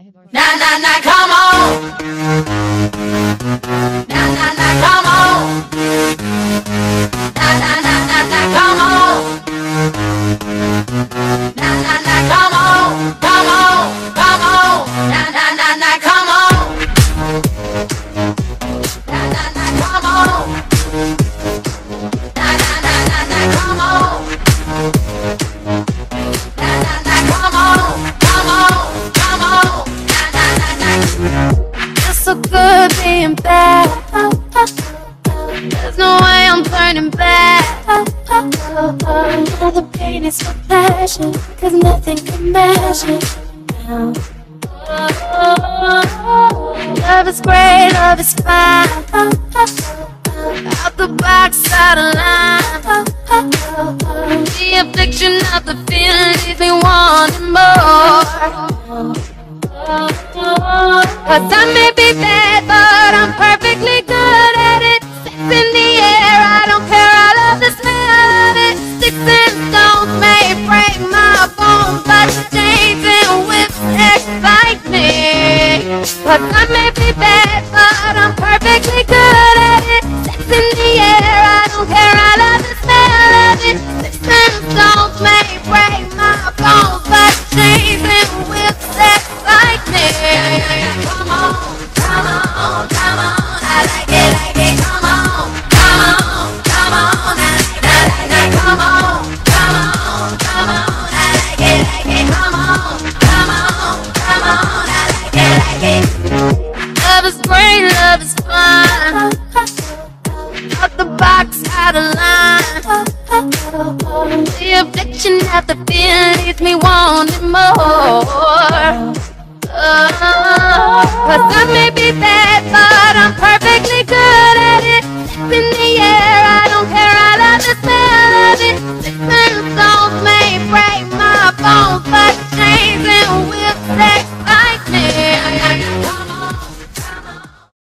Na na na, come on. Na na na, come on. Na na na na na, come on. Na na na, come on, come on, come on. Na na na na, come on. Na na na, come on. Na na na na na, come on. Na na na, come on, come on, come on. Na na na na. Feels so good being bad. There's no way I'm turning back. All the pain is for passion, 'cause nothing can match it now. Love is great, love is fine. Out the box, out of line. The affliction of the feeling leaves me wanting more. 'Cause I may be bad, but I'm perfectly good at it. Sex in the air, I don't care, I love the smell of it. Sticks and stones may break my bones, but chasing whips excite me. 'Cause I may be bad, but I'm perfectly good at it. Sex in the air, I don't care, I love the smell of it. Sticks and stones may break my bones, but chasing whips excite me. Come on, come on, come on, I like it, come on, come on, come on, I like it, come on, come on, come on, I like it, come on, come on, come on, I like it. Love is great, love is fun. Out the box, out of line. The affliction of the feeling leaves me wanting more. 'Cause I may